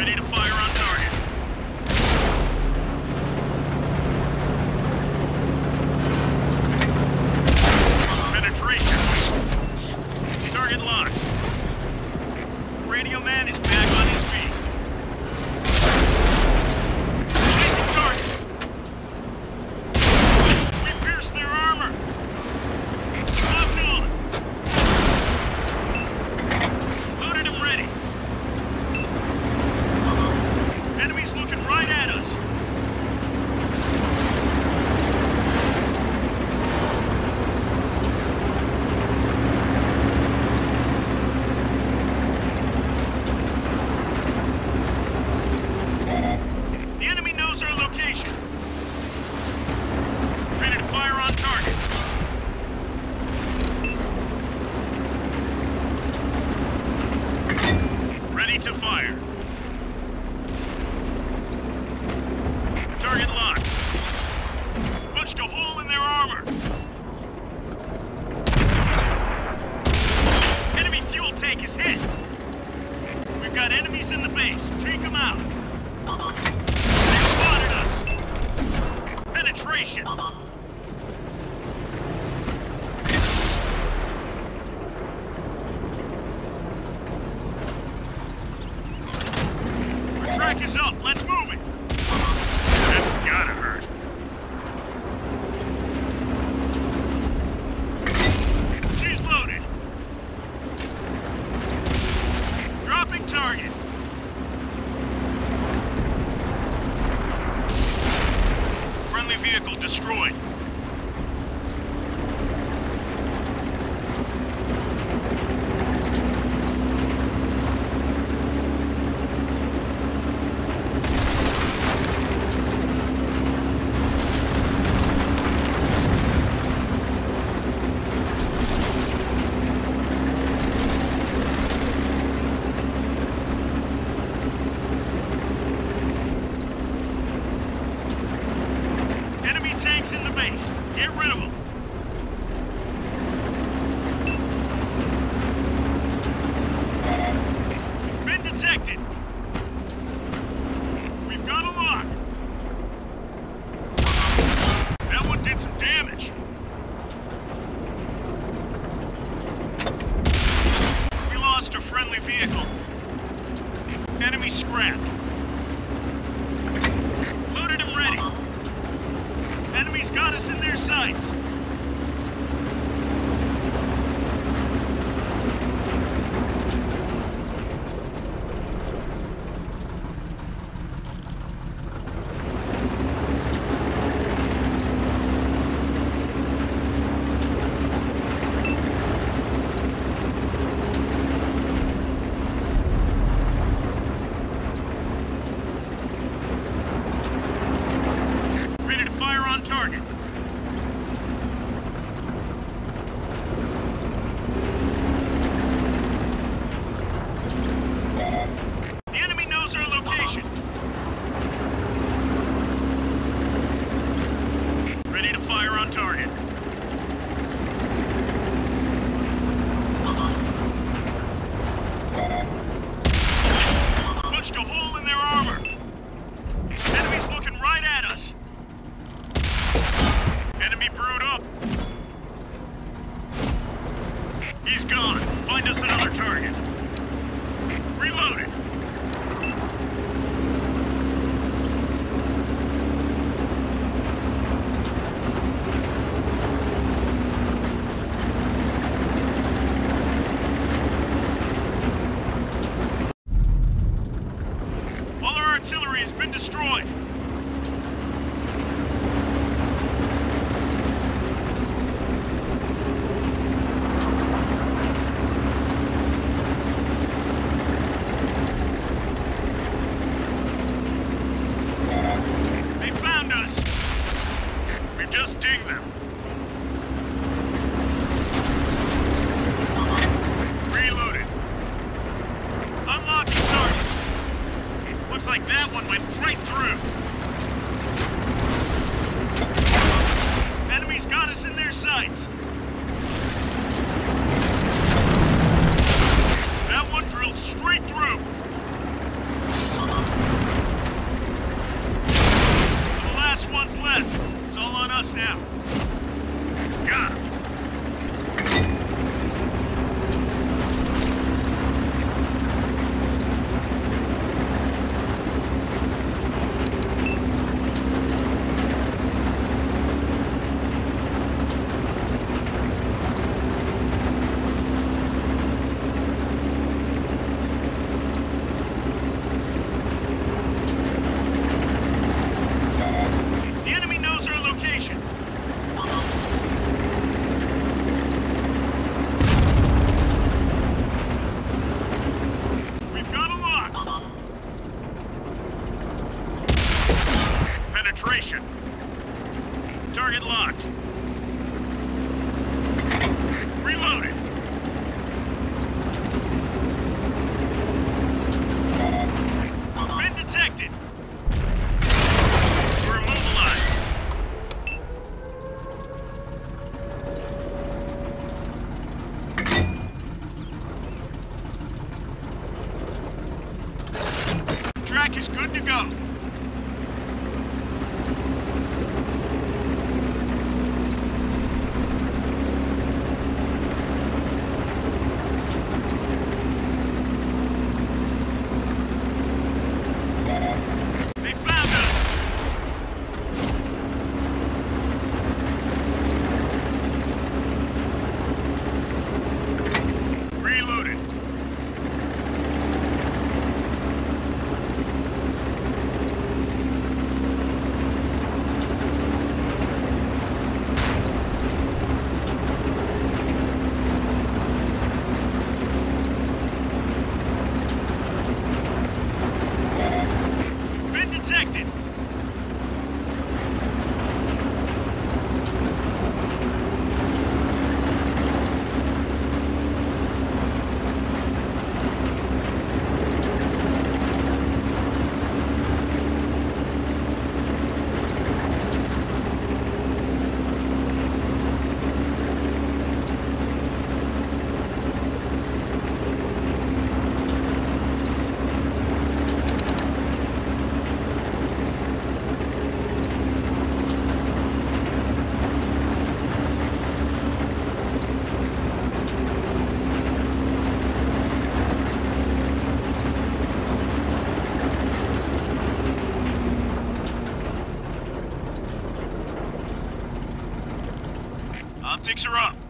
Ready to fire on target. Penetration. Target locked. Radio man is back on his feet. Taking target. We pierced their armor. Locked on. Loaded and ready. Enemies looking right at us. The enemy knows our location. Ready to fire on target. Ready to fire. Target locked. Punched a hole in their armor. Enemy fuel tank is hit. We've got enemies in the base. Take them out. They spotted us. Penetration. Our track is up. Let's move it. That's gotta hurt. She's loaded. Dropping target. Friendly vehicle destroyed. Enemy tanks in the base. Get rid of them. Been detected. We've got a lock. That one did some damage. We lost a friendly vehicle. Enemy scrapped. Loaded and ready. Enemies got us in their sights. Ready to fire on target. The enemy knows our location. Ready to fire on target. Punched a hole in their armor. Enemies looking right at us. Enemy brewed up. He's gone. Find us another target. Reloaded. All our artillery has been destroyed. They found us. We just dinged them. Reloaded. Unlocking target. Looks like that one went right through. Enemies got us in their sights. That one drilled straight through. operation. Target locked. Reloaded. Been detected. We're immobilized. Track is good to go. They found us. Reloaded. Been detected. Optics are up.